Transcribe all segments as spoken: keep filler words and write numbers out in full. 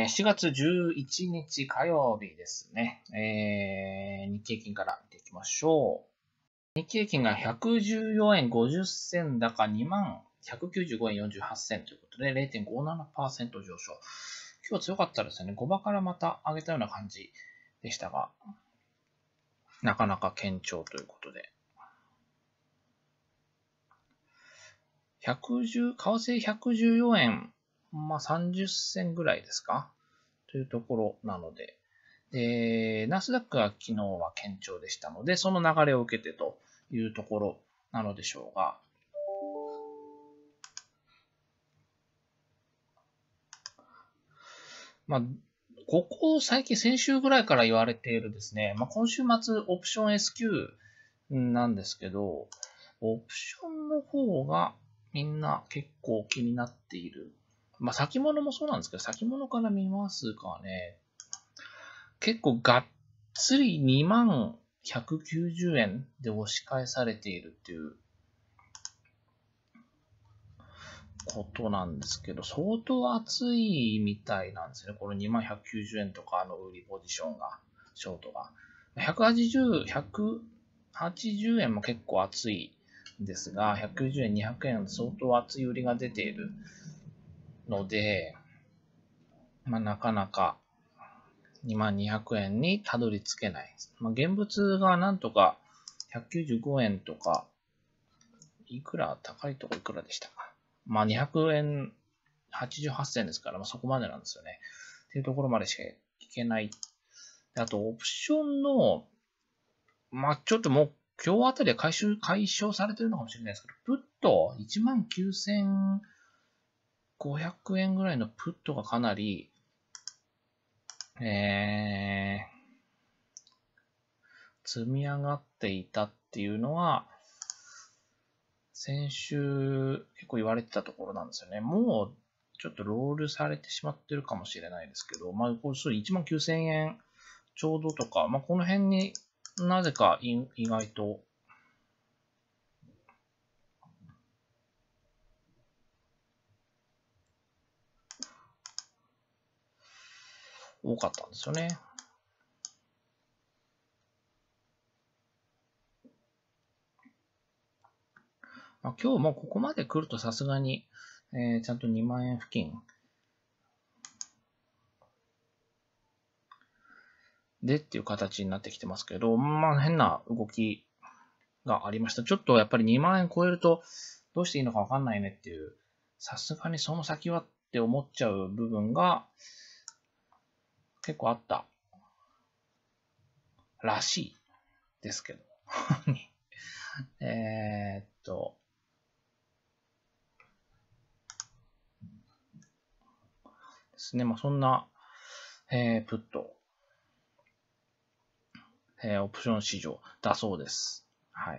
しちがつじゅういちにち火曜日ですね。えー、日経平均から見ていきましょう。日経平均がひゃくじゅうよえんごじゅっせん高にまんひゃくきゅうじゅうごえんよんじゅうはちせんということで れいてんごななパーセント 上昇。今日強かったですね。ごばからまた上げたような感じでしたが、なかなか堅調ということで。ひゃくじゅう、為替ひゃくじゅうよえん、まあさんじゅっせんぐらいですかというところなので、で、ナスダックが昨日は堅調でしたので、その流れを受けてというところなのでしょうが、まあ、ここ最近先週ぐらいから言われているですね、まあ、今週末オプション エスキュー なんですけど、オプションの方がみんな結構気になっている。まあ、先物もそうなんですけど、先物から見ますかね。結構がっつりにまんひゃくきゅうじゅうえんで押し返されているっていうことなんですけど、相当熱いみたいなんですね。このにまんひゃくきゅうじゅうえんとかの売りポジションが、ショートが。ひゃくはちじゅう、ひゃくはちじゅうえんも結構熱いんですが、ひゃくきゅうじゅうえん、にひゃくえん相当熱い売りが出ているので、まあ、なかなかにまんにひゃくえんにたどり着けない。まあ、現物がなんとかひゃくきゅうじゅうごえんとか、いくら高いとこいくらでしたか。まあにひゃくえんはちじゅうはちせんですから、まあ、そこまでなんですよね。っていうところまでしかいけない。あと、オプションの、まあちょっともう今日あたりは回収、解消されてるのかもしれないですけど、プットいちまんきゅうせんごひゃくえんぐらいのプットがかなり、えー、積み上がっていたっていうのは、先週結構言われてたところなんですよね。もうちょっとロールされてしまってるかもしれないですけど、まあ、これいちまんきゅうせんえんちょうどとか、まあ、この辺になぜか意外と多かったんですよね。まあ、今日もここまで来るとさすがに、えー、ちゃんとにまんえん付近でっていう形になってきてますけど、まあ変な動きがありました。ちょっとやっぱりにまんえん超えるとどうしていいのかわかんないねっていう、さすがにその先はって思っちゃう部分が結構あったらしいですけど。えーっと、ですね。まあそんな、えー、プット、えー、オプション市場だそうです。はい。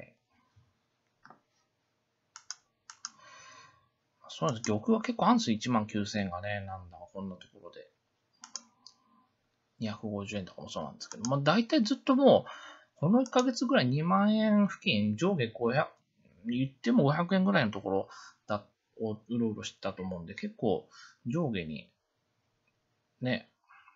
そうなんです。玉は結構あるんですよ。いちまんきゅうせんがね、なんだかこんなところで。にひゃくごじゅうえんとかもそうなんですけど、まあ大体ずっともう、このいっかげつぐらいにまんえん付近、上下ごひゃく、言ってもごひゃくえんぐらいのところだをうろうろしてたと思うんで、結構上下に、ね、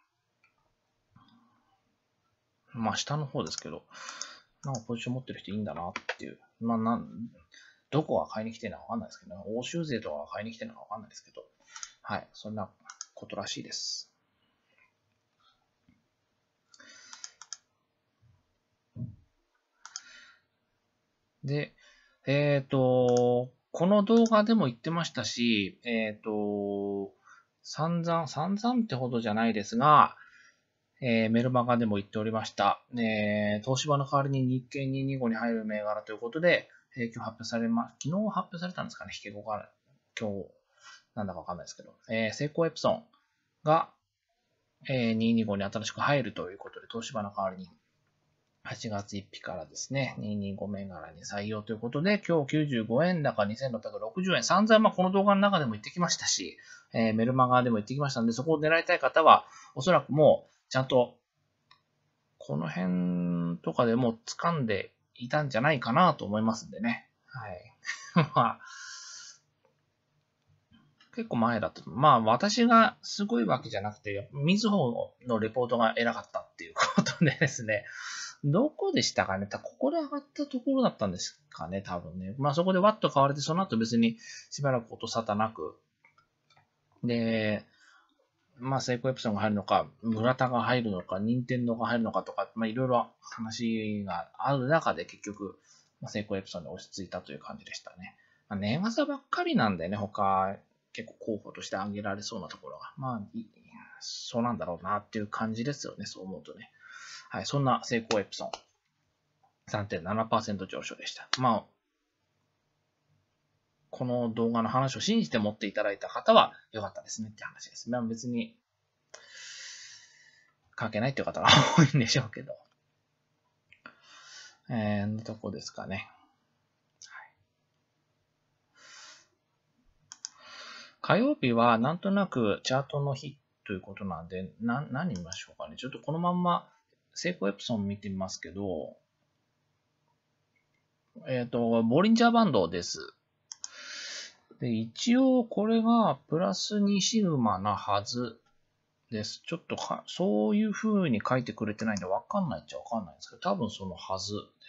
まあ下の方ですけど、なんかポジション持ってる人いいんだなっていう。まあなん、どこが買いに来てるのかわかんないですけど、欧州勢とかが買いに来てるのかわかんないですけど、はい、そんなことらしいです。で、えっ、ー、と、この動画でも言ってましたし、えっ、ー、と、散々、散々ってほどじゃないですが、えー、メルマガでも言っておりました。えー、東芝の代わりに日経にひゃくにじゅうごに入る銘柄ということで、えー、今日発表されま、昨日発表されたんですかね、引け後から、今日、なんだかわかんないですけど、えー、セイコーエプソンが、えー、にひゃくにじゅうごに新しく入るということで、東芝の代わりにはちがつついたちからですね、にひゃくにじゅうご銘柄に採用ということで、今日きゅうじゅうごえん高にせんろっぴゃくろくじゅうえん、散々まあこの動画の中でも言ってきましたし、えー、メルマガでも言ってきましたので、そこを狙いたい方は、おそらくもう、ちゃんと、この辺とかでもう掴んでいたんじゃないかなと思いますんでね。はい。まあ、 結構前だったと。まあ私がすごいわけじゃなくて、みずほのレポートが偉かったっていうことでですね、どこでしたかね、ここで上がったところだったんですかね、多分ね。まあそこでワッと買われて、その後別にしばらく音沙汰なく、で、まあセイコーエプソンが入るのか、村田が入るのか、任天堂が入るのかとか、まあいろいろ話がある中で結局、まあ、セイコーエプソンに落ち着いたという感じでしたね。まあ、年朝ばっかりなんでね、他、結構候補として挙げられそうなところが。まあ、そうなんだろうなっていう感じですよね、そう思うとね。はい、そんなセイコーエプソン、さんてんななパーセント 上昇でした。まあ、この動画の話を信じて持っていただいた方は良かったですねって話です。まあ別に、関係ないっていう方が多いんでしょうけど。えー、のとこですかね。火曜日はなんとなくチャートの日ということなんで、な、何見ましょうかね。ちょっとこのまんま、セイコーエプソン見てみますけど、えっと、ボリンジャーバンドです。で、一応これがプラスにシグマなはずです。ちょっとか、そういう風に書いてくれてないんでわかんないっちゃわかんないんですけど、多分そのはずです。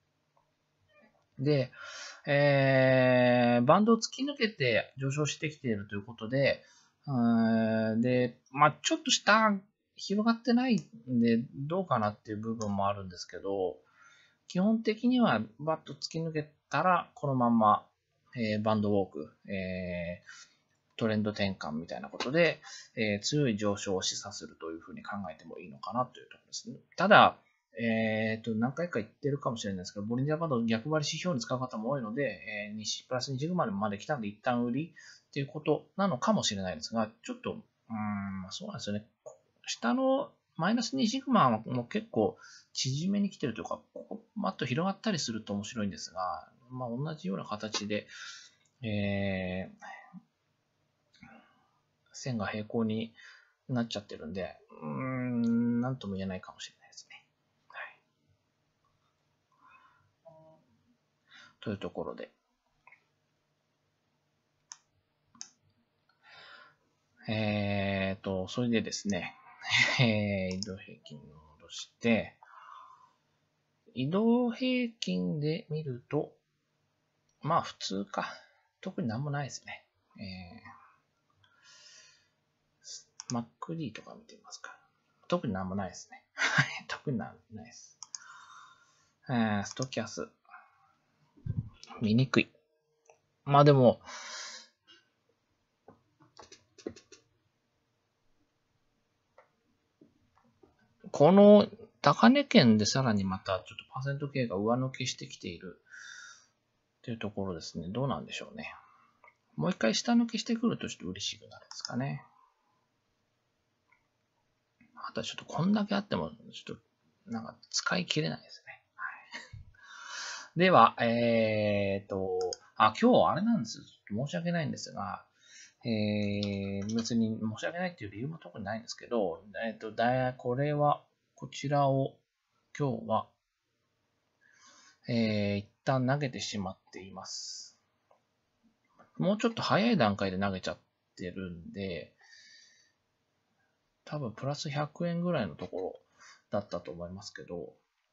で、えー、バンドを突き抜けて上昇してきているということで、で、まあちょっと下広がってないんで、どうかなっていう部分もあるんですけど、基本的にはバッと突き抜けたら、このまんま、えー、バンドウォーク、えー、トレンド転換みたいなことで、えー、強い上昇を示唆するというふうに考えてもいいのかなというところですね。ただ、えっと、何回か言ってるかもしれないですけど、ボリンジャーバンド逆張り指標に使う方も多いので、えー、プラスにじゅうまでまで来たんで一旦売りっていうことなのかもしれないですが、ちょっと、うーん、そうなんですよね。下のマイナスにシグマも結構縮めに来てるというか、ここマッと広がったりすると面白いんですが、まあ同じような形で、えー、線が平行になっちゃってるんで、うーん、なんとも言えないかもしれないですね。はい。というところで。えーと、それでですね、えー、移動平均を戻して、移動平均で見ると、まあ普通か。特になんもないですね。えー、MacD とか見てみますか。特になんもないですね。特になんもないです。えー、ストキャス。見にくい。まあでも、この高値圏でさらにまたちょっとパーセント系が上抜けしてきているというところですね。どうなんでしょうね。もう一回下抜けしてくるとちょっと嬉しくなるんですかね。あとはちょっとこんだけあっても、ちょっとなんか使い切れないですね。はい、では、えーと、あ、今日あれなんですよ。申し訳ないんですが、えー、別に申し訳ないっていう理由も特にないんですけど、えっ、ー、と、だこれは、こちらを今日は、えー、一旦投げてしまっています。もうちょっと早い段階で投げちゃってるんで、多分プラスひゃくえんぐらいのところだったと思いますけど、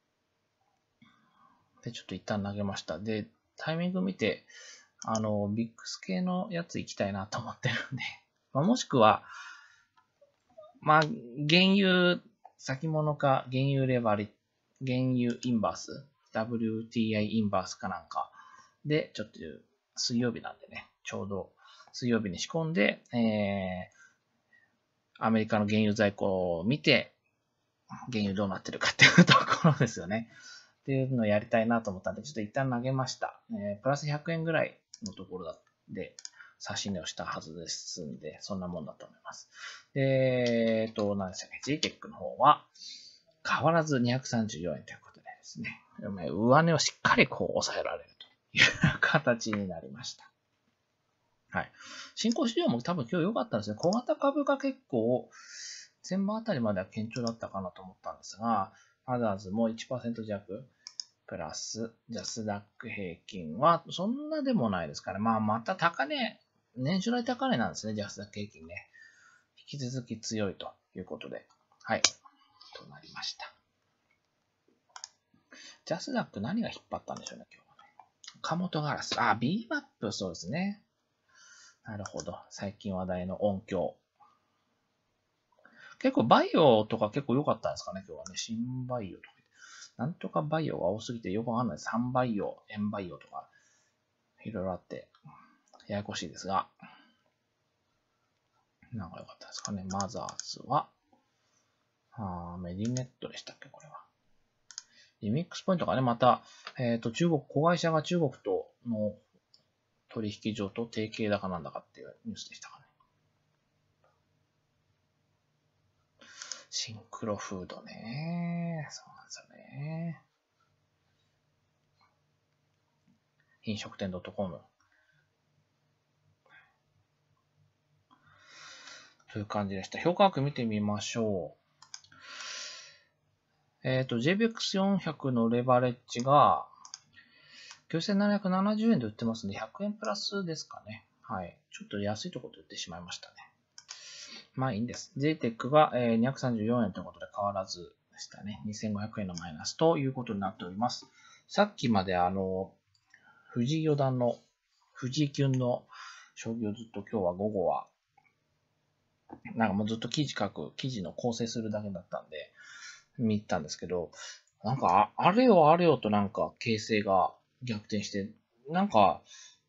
で、ちょっと一旦投げました。で、タイミング見て、あの、ビックス系のやつ行きたいなと思ってるんで、まあ、もしくは、まあ、原油先物か、原油レバリ、原油インバース、ダブリューティーアイ インバースかなんかで、ちょっと水曜日なんでね、ちょうど水曜日に仕込んで、えー、アメリカの原油在庫を見て、原油どうなってるかっていうところですよね。っていうのをやりたいなと思ったんで、ちょっと一旦投げました。えー、プラスひゃくえんぐらいのところで、差し値をしたはずですんで、そんなもんだと思います。で、えっと、何でしたっけ、ジーテック の方は、変わらずにひゃくさんじゅうよえんということでですね、上値をしっかりこう抑えられるという形になりました。はい。新興市場も多分今日良かったんですね。小型株が結構、前場あたりまでは堅調だったかなと思ったんですが、アダーズも いちパーセント 弱、プラス、ジャスダック平均はそんなでもないですから、まあまた高値年初来高値なんですね、ジャスダック平均ね。引き続き強いということで。はい。となりました。ジャスダック何が引っ張ったんでしょうね、今日はね。カモトガラス。あ、ビーマップ、そうですね。なるほど。最近話題の音響。結構バイオとか結構良かったんですかね、今日はね。新バイオとか。なんとかバイオが多すぎてよくわかんないです。サンバイオ、エンバイオとか、いろいろあって、ややこしいですが。なんか良かったですかね。マザーズは、あメディネットでしたっけ、これは。リミックスポイントがね、また、えっと、中国、子会社が中国との取引所と提携だかなんだかっていうニュースでしたかね。シンクロフードね。そうなんですよね。飲食店 .com。という感じでした。評価額見てみましょう。えっと、ジェイビーエックスよんひゃく のレバレッジがきゅうせんななひゃくななじゅうえんで売ってますんで、ひゃくえんプラスですかね。はい。ちょっと安いところで売ってしまいましたね。まあいいんです。ジェイテック がにひゃくさんじゅうよんえんということで変わらずでしたね。にせんごひゃくえんのマイナスということになっております。さっきまであの、藤井四段の、藤井キュンの将棋をずっと今日は午後は、なんかもうずっと記事書く、記事の構成するだけだったんで、見たんですけど、なんかあ、あれよあれよとなんか形勢が逆転して、なんか、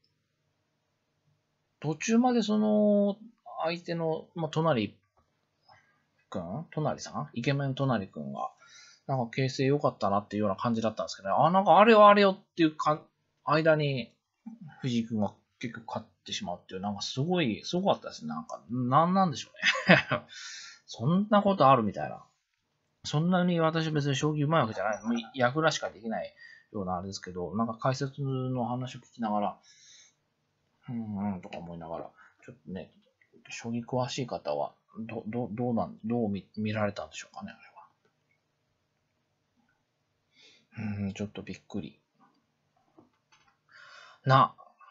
途中までその、相手の、まあ、隣くん隣さんイケメン隣くんが、なんか形勢良かったなっていうような感じだったんですけどね。あ、なんかあれよあれよっていうか、間に藤井くんが結局勝ってしまうっていう、なんかすごい、すごかったですね。なんか、なんなんでしょうね。そんなことあるみたいな。そんなに私別に将棋上手いわけじゃない。もうヤフラしかできないようなあれですけど、なんか解説の話を聞きながら、うんうんとか思いながら、ちょっとね、将棋詳しい方は、ど、ど、どうなん、どう見、見られたんでしょうかね、あれは。うん、ちょっとびっくり。な、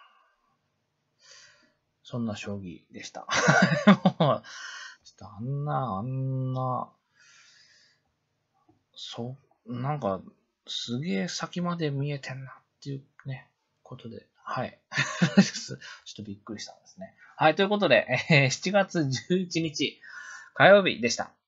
そんな将棋でした。もうちょっとあんな、あんな、そう、なんか、すげえ先まで見えてんなっていうね、ことで、はい。ちょっとびっくりしたんですね。はい、ということで、えー、しちがつじゅういちにち火曜日でした。